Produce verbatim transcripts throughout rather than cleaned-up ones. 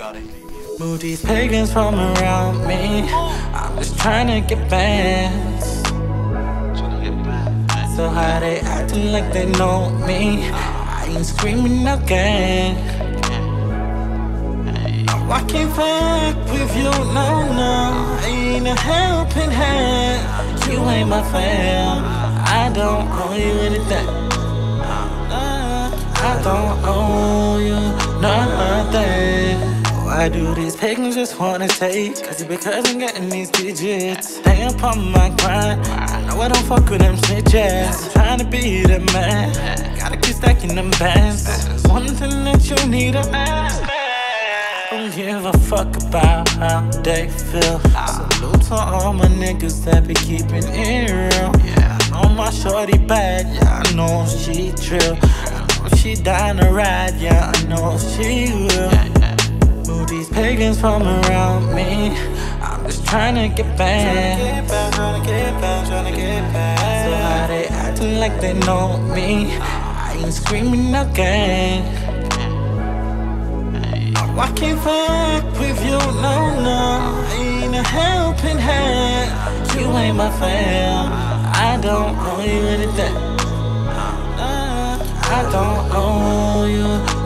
Move these pagans from around me. I'm just trying to get bands. So how they acting like they know me? I ain't screaming again. I can't fuck with you, no, no. I ain't a helping hand. You ain't my fam. I don't owe you anything. I don't owe you nothing. Why do these pagans just wanna take? Cause it because I'm getting these digits. Stay up on my grind. I know I don't fuck with them snitches. I'm trying to be the man. Gotta keep stacking them bands. One thing that you need a man. Don't give a fuck about how they feel. Salute to all my niggas that be keeping it real. Yeah, I know my shorty bad, yeah, I know she trill. I know she down to ride, yeah, I know she will. Move these pagans from around me. I'm just trying to get back. Trying to get back, trying to get back. So how they acting like they know me? I ain't screaming again. I can't fuck with you, no, no. I ain't a helping hand. You ain't my fam. I don't owe you anything. I don't owe you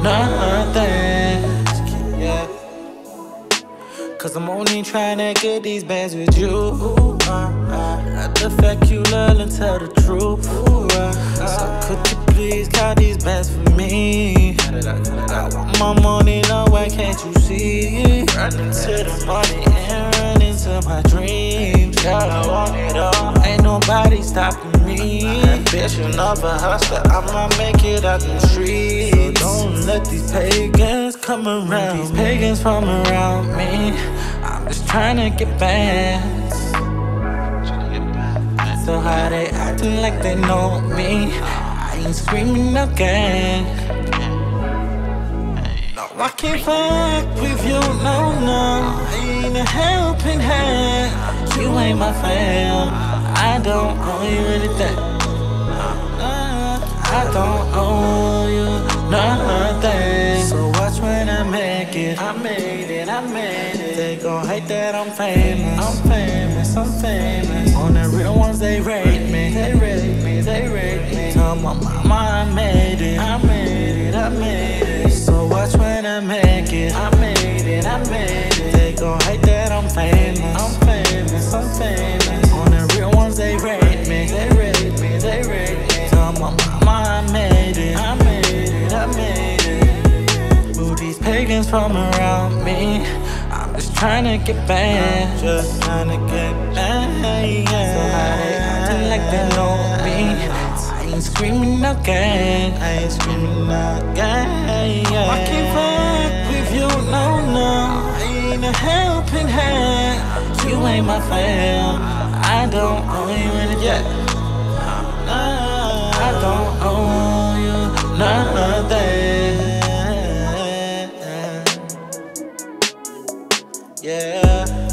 nothing. Yeah. Cause I'm only trying to get these bands with you. Not the fact you love and tell the truth. So could you please count these bands for me? I want my money, now why can't you see? Run into the money and run into my dreams. Girl, I want it all, ain't nobody stopping me. Ambition of a hustler, I'ma make it out the streets. So don't let these pagans come around. These pagans from around me. I'm just trying to get bands. So how they acting like they know me? I ain't screaming again. No, I can't fuck with you, no, no. I ain't a helping hand. You ain't my fam. I don't owe you anything. I don't owe you nothing. So watch when I make it. I made it, I made it. They gon' hate that I'm famous. I'm famous, I'm famous. On the real ones, they rate me. They rate me, they rate me. Tell my mama I made it. I made it, I made it. So watch when I make it. I made it, I made it. They gon' hate that I'm famous. I'm famous, I'm famous. On the real ones, they rate me. They rate me, they rate me. Tell my mama I made it. I made it, I made it. Move these pagans from around me. I'm just trying to get back. Just trying to get back. So how they acting like they know me? I ain't screaming again. I ain't screaming again. I can't fuck with you, no, no. I ain't a helping hand. You ain't my fam. I don't owe you anything. I don't owe you nothing. Yeah.